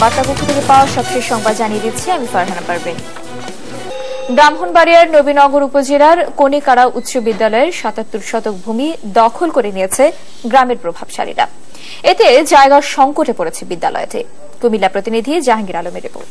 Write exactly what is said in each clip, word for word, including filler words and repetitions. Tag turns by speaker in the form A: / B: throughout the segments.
A: বার্তা কক্ষ থেকে পাওয়া সবশেষ সংবাদ জানিয়ে দিচ্ছি আমি ফারহানা পারভীন। ব্রাহ্মণবাড়িয়ার নবীনগর উপজেলার কনিকারা উচ্চ বিদ্যালয়ের সাতাত্তর শতক ভূমি দখল করে নিয়েছে গ্রামের প্রভাবশালীরা। এতে জায়গার সংকটে পড়েছে বিদ্যালয়টি। কুমিল্লা প্রতিনিধি জাহাঙ্গীর আলমের রিপোর্ট।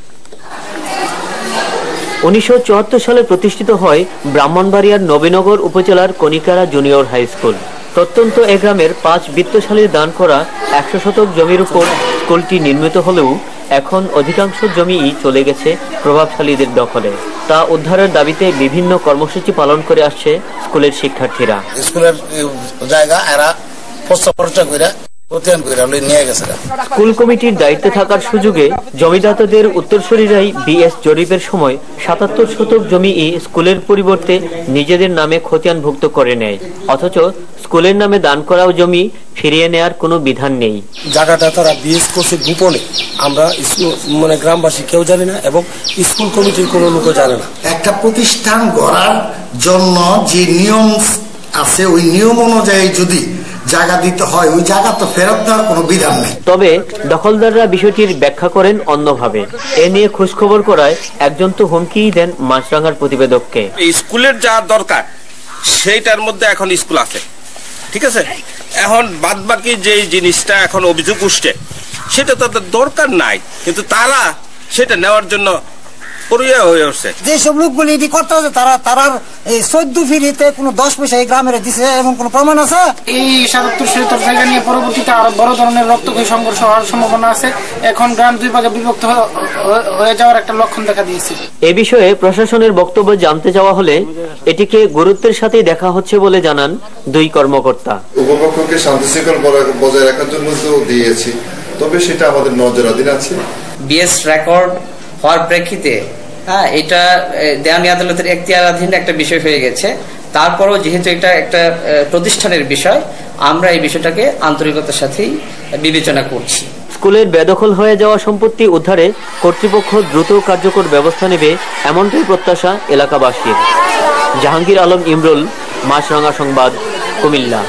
B: উনিশশো চুয়াত্তর সালে প্রতিষ্ঠিত হয় ব্রাহ্মণবাড়িয়ার নবীনগর উপজেলার কনিকারা জুনিয়র হাই স্কুল। প্রত্যন্ত এ গ্রামের পাঁচ বিত্তশালীর দান করা একশো শতক জমির উপর স্কুলটি নির্মিত হলেও এখন অধিকাংশ জমিই চলে গেছে প্রভাবশালীদের দখলে। তা উদ্ধারের দাবিতে বিভিন্ন কর্মসূচি পালন করে আসছে স্কুলের শিক্ষার্থীরা।
C: স্কুলের জায়গা এরা প্রস্তাব করে
B: স্কুল কমিটির দায়িত্বে থাকার সুযোগে জমিদাতাদের উত্তরসূরিরাই বিএস জরিপের সময় সাতাত্তর শতক জমি স্কুলের পরিবর্তে নিজেদের নামে খতিয়ানভুক্ত করে নেয়। অথচ স্কুলের নামে দান করাও জমি ফিরিয়ে নেয়ার কোনো বিধান নেই।
C: জায়গাটা তারা বিএস করছে গোপনে, আমরা মানে গ্রামবাসী কেউ জানি না এবং স্কুল কমিটির কোনো লোকও জানে না।
D: একটা প্রতিষ্ঠান গড়ার জন্য যে নিয়ম আছে ওই নিয়ম অনুযায়ী যদি জায়গা দিতে হয় ওই জায়গা তো ফেরত দেওয়ার কোনো বিধান নেই।
B: তবে দখলদাররা বিষয়টির ব্যাখ্যা করেন অন্যভাবে। এ নিয়ে খোঁজখবর করায় একজন তো হুমকিই দেন মাছরাঙ্গার প্রতিবেদককে।
E: স্কুলের যা দরকার সেইটার মধ্যে এখন স্কুল আছে, ঠিক আছে। এখন বাদ বাকি যে জিনিসটা এখন অভিযোগ উঠছে সেটা তাদের দরকার নাই, কিন্তু তারা সেটা নেওয়ার জন্য
F: যেসব লোকগুলি এটি করতে হচ্ছে তারা তারার এই চোদ্দ ফিরিতে কোনো দশ পয়সা এই গ্রামের দিছে এমন কোন প্রমাণ আছে?
G: এই সাতাত্তর শতক জায়গা নিয়ে পরবর্তীতে আরো বড় ধরনের রক্তক্ষয়ী সংঘর্ষ হওয়ার সম্ভাবনা আছে। এখন গ্রাম দুই ভাগে বিভক্ত হয়ে যাওয়ার একটা লক্ষণ দেখা দিয়েছে।
B: এ বিষয়ে প্রশাসনের বক্তব্য জানতে চাওয়া হলে এটিকে গুরুত্বের সাথেই দেখা হচ্ছে বলে জানান দুই কর্মকর্তা।
H: উপপক্ষকে শান্তি শৃঙ্খলা বজায় রাখার জন্য তো দিয়েছি, তবে সেটা আমাদের নজরাধীন আছে।
I: বিএস রেকর্ড হওয়ার প্রেক্ষিতে হ্যাঁ এটা দেওয়ানি আদালতের এখতিয়ারাধীন একটা বিষয় হয়ে গেছে। তারপরও যেহেতু এটা একটা প্রতিষ্ঠানের বিষয়, আমরা এই বিষয়টাকে আন্তরিকতার সাথেই বিবেচনা করছি।
B: স্কুলের বেদখল হয়ে যাওয়া সম্পত্তি উদ্ধারে কর্তৃপক্ষ দ্রুত কার্যকর ব্যবস্থা নেবে এমনটাই প্রত্যাশা এলাকাবাসীর। জাহাঙ্গীর আলম ইমরুল, মাছরাঙ্গা সংবাদ, কুমিল্লা।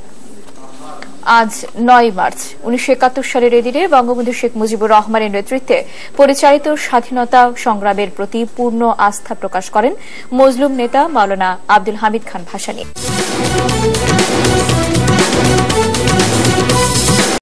A: আজ নয় মার্চ উনিশশো একাত্তর সালের এই দিনে বঙ্গবন্ধু শেখ মুজিবুর রহমানের নেতৃত্বে পরিচালিত স্বাধীনতা সংগ্রামের প্রতি পূর্ণ আস্থা প্রকাশ করেন মজলুম নেতা মাওলানা আব্দুল হামিদ খান ভাসানী।